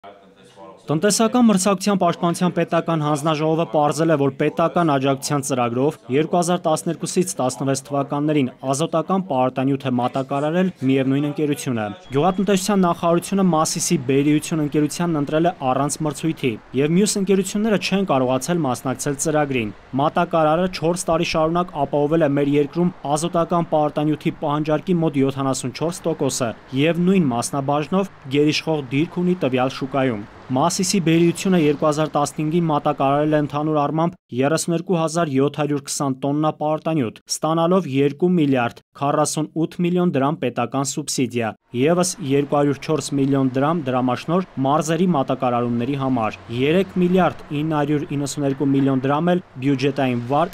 Տնտեսական մրցակցության պաշտպանության պետական հանձնաժողովը պարզել է, որ պետական աջակցության ծրագրով 2012-ից 16 թվականներին ազոտական պարարտանյութ է մատակարարել միևնույն ընկերությունը։ Գյուղատնտեսության նախարարությունը Մասիսի բերիություն ընկերությանն ընտրել է առանց մրցույթի, եւ մյուս ընկերությունները չեն կարողացել մասնակցել ծրագրին։ Մատակարարը 4 տարի շարունակ ապահովել է մեր երկրում ազոտական պարարտանյութի պահանջարկի մոտ 74%-ը եւ նույն մասնաբաժնով գերիշխող դիրք ունի տվյալ շուկայում։ Մասիսի բերիությունը 2015-ին մատակարարել է ընդհանուր առմամբ 32720 տոննա պարարտանյութ, ստանալով 2 միլիարդ 48 միլիոն դրամ պետական սուբսիդիա, եւս 204 միլիոն դրամ դրամաշնոր մարզերի մատակարարումների համար, 3 միլիարդ 992 միլիոն դրամ էլ բյուջետային վարկ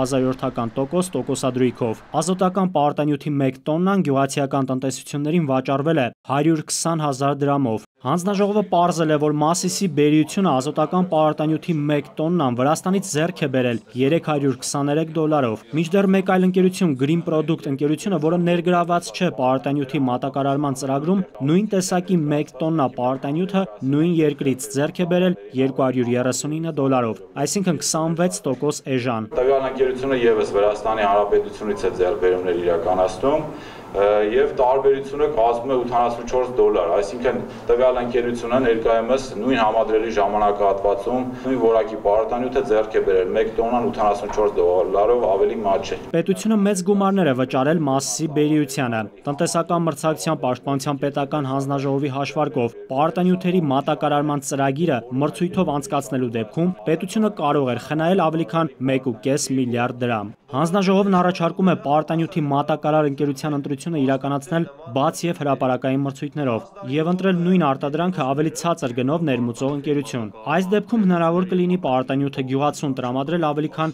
1/1000% տոկոսադրույքով։ Ազոտական պարարտանյութի 1 տոննան գյուղացիական տնտեսություններին վաճառվել է 120 000 դրամով։ Հանձնաժողովը պարզել է, որ Մասիսի բերիությունը ազոտական պարարտանյութի 1 տոննան Վրաստանից ձեռք է բերել $323-ով։ Մինչդեռ մեկ այլ ընկերություն Green Product ընկերությունը, որը ներգրաված չէ պարարտանյութի մատակարարման ծրագրում, նույն տեսակի 1 տոննա պարարտանյութը նույն երկրից ձեռք է բերել $239-ով, այսինքն 26% էժան։ Տվյալ ընկերությունը ևս Վրաստանի Հանրապետությունից է ձեռքբերումներ իրականացնում եւ տարբերությունը կազմում է $84, այսինքն տվյալ ընկերությունը ներկայումս նույն համադրելի ժամանակահատվածում նույն որակի պարարտանյութը ձեռք է բերել 1 տոննան $84-ով ավելի մաչ է։ Պետությունը մեծ գումարներ է վճարել Մասիսի բերիությանը։ Տնտեսական մրցակցության պաշտպանության պետական հանձնաժողովի հաշվարկով պարարտանյութերի մատակարարման ծրագիրը մրցույթով անցկացնելու դեպքում պետությունը կարող էր խնայել ավելի քան 1.5 միլիարդ դրամ։ Հանձնաժողովն առաջարկում է պարարտանյութի մատակարար ընկերության ընտրությունը իրականացնել բաց եւ հրապարակային մրցույթներով եւ ընտրել նույն արտադրանքը ավելի ցածր գնով ներմուծող ընկերություն։ Այս դեպքում հնարավոր կլինի պարարտանյութը գյուղացուն տրամադրել ավելի քան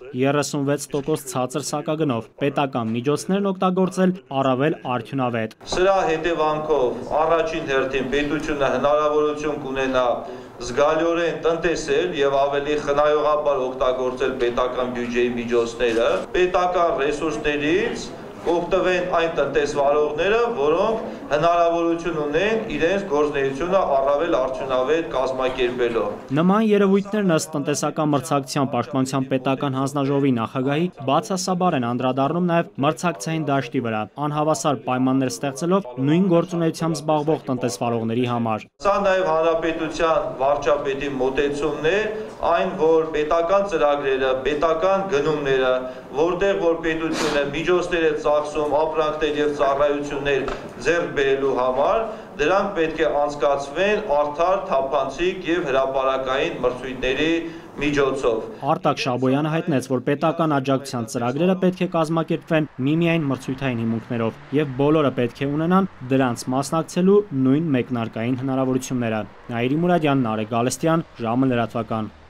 36% ցածր սակագնով, պետական միջոցներն օգտագործել առավել արդյունավետ։ Սրա հետևանքով առաջին հերթին պետությունը հնարավորություն կունենա զգալիորեն տնտեսել եւ ավելի խնայողաբար օգտագործել պետական բյուջեի միջոցները, պետական ռեսուրսներից օգտվեն այն տնտեսվարողները, որոնք հնարավորություն ունեն իրենց գործունեությունը առավել արդյունավետ կազմակերպելով։ Նման երևույթներն ըստ տնտեսական մրցակցության պաշտպանության պետական հանձնաժողովի նախագահի բացասաբար են անդրադառնում նաև մրցակցային դաշտի վրա, անհավասար պայմաններ ստեղծելով նույն գործունեությամբ զբաղվող տնտեսվարողների համար։ Սա նաև հանրապետության վարչապետի մոտեցումն է, այն որ պետական ծրագրերը, պետական գնումները, որտեղ որ պետությունը միջոցներ է ծախսում ապրանքներ եւ ծառայություններ ձեռք բերելու համար, դրանք պետք է անցկացվեն արդար, թափանցիկ եւ հրապարակային մրցույթների միջոցով։ Արտակ Շաբոյանը հայտնեց, որ պետական աջակցության ծրագրերը պետք է կազմակերպվեն միմիայն մրցութային հիմունքներով եւ բոլորը պետք է ունենան դրանց մասնակցելու նույն մեկնարկային հնարավորությունները։ Նաիրի Մուրադյան, Նարեկ Գալստյան, ժամը լրատվական։